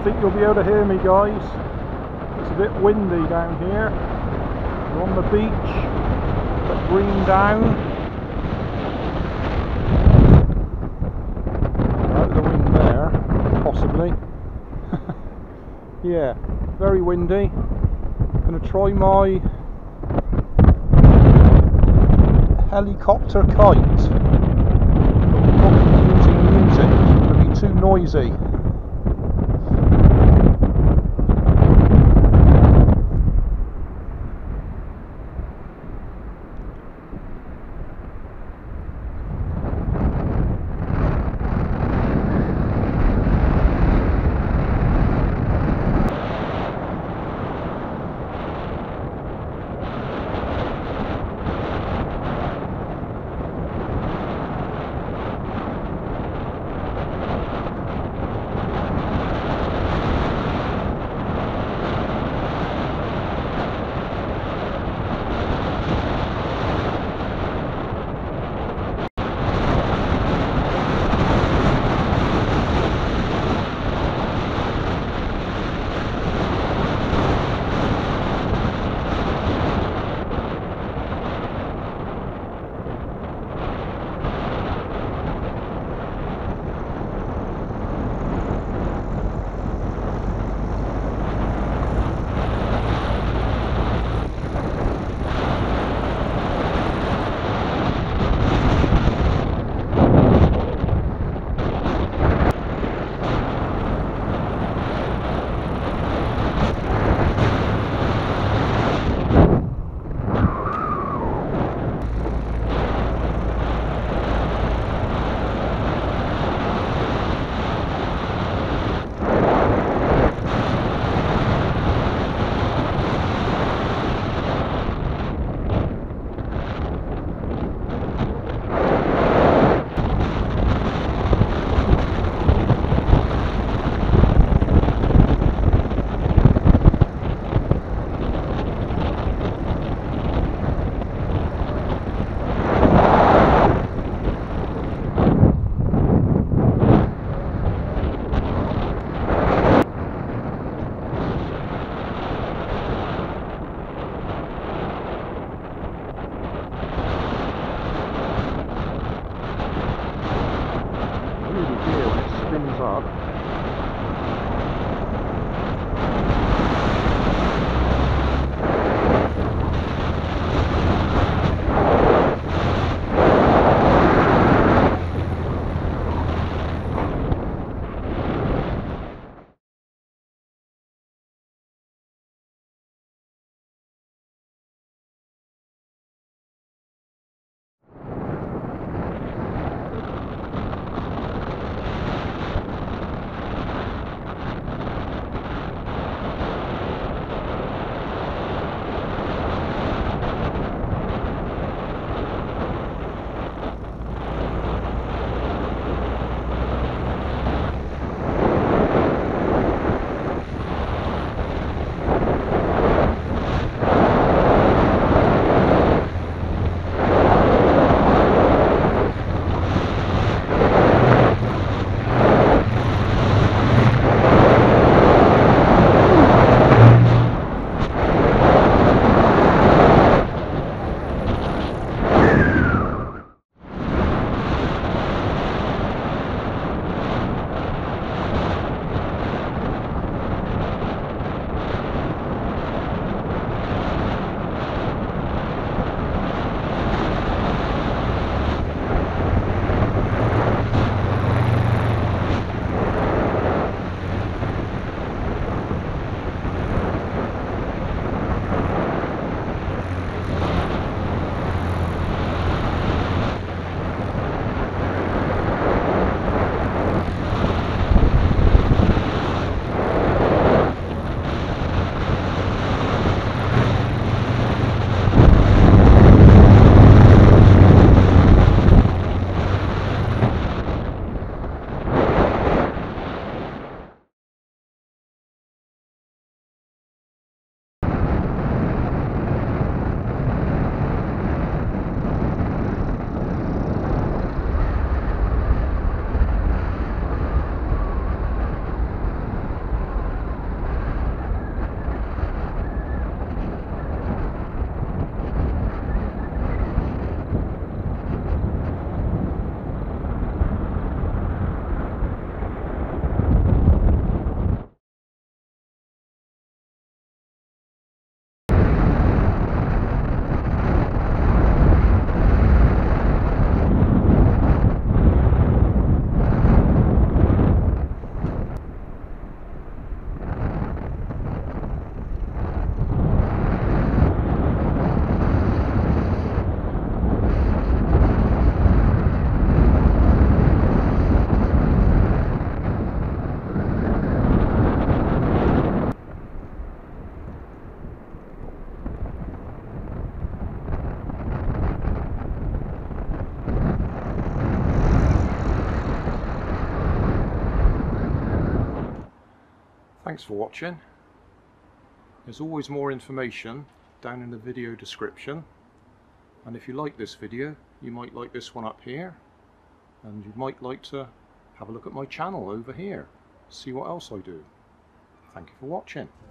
think you'll be able to hear me, guys. It's a bit windy down here. We're on the beach at Green. Out of the wind there, possibly. Yeah, very windy. Going to try my helicopter kite. Probably using music, it would be too noisy. Thanks for watching. There's always more information down in the video description, and if you like this video you might like this one up here, and you might like to have a look at my channel over here, see what else I do. Thank you for watching.